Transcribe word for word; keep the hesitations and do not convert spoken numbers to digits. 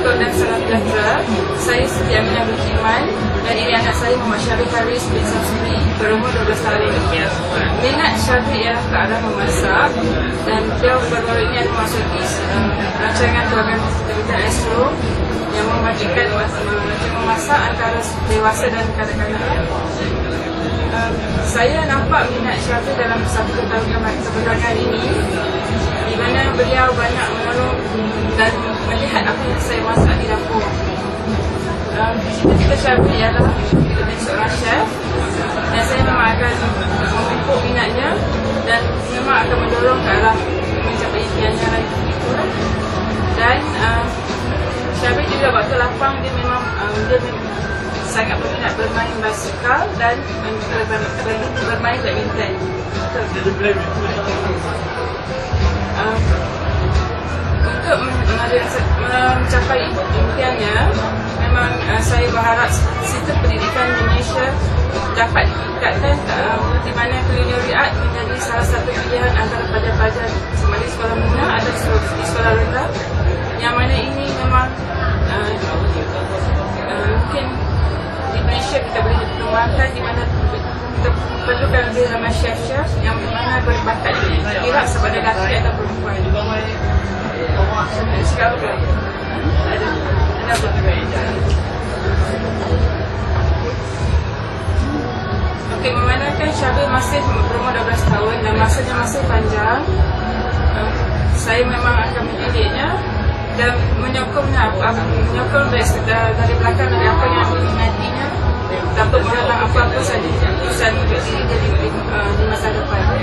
Syarikat dan Salam Sejahtera. Saya Siti Aminah binti Iman dan ini anak saya Muhammad Syafiq Haris bin Samsuri berumur dua belas tahun. Minat Syafiq ialah ke arah memasak dan beliau baru-baru ini ada memasuki uh, rancangan program Kementerian Astro yang memajukan memasak antara dewasa dan kanak-kanak. Uh, saya nampak minat Syafiq dalam satu tahun kebelakangan ini di mana beliau banyak menolong dan melihat apa yang saya masak di dapur. Uh, cita-cita Syafiq ialah menjadi seorang chef dan saya memang akan memupuk minatnya dan memang akan mendorong ke arah mencapai impiannya lagi itu. Dan uh, Syafiq juga waktu lapang dia memang uh, dia memang sangat berminat bermain basikal dan bermain badminton. Uh, untuk mencapai impiannya, memang uh, saya berharap sistem pendidikan di Malaysia dapat ditingkatkan uh, di mana culinary art menjadi salah satu pilihan antara pelajar-pelajar sama di sekolah menengah atau di sekolah rendah, yang mana ini memang uh, uh, mungkin di Malaysia kita boleh dikembangkan di mana kita perlukan lebih ramai chef-chef yang mana berbakat kira sebagai lelaki atau perempuan. Sekarang ada ada apa? Okey, memandangkan Syafiq masih berumur dua belas tahun dan masanya masih panjang, uh, saya memang akan mendidiknya dan menyokongnya, menyokong dari, dari belakang dari apa yang diminatinya dapat menentang apa-apa saja keputusan untuk diri di, uh, di masa depan.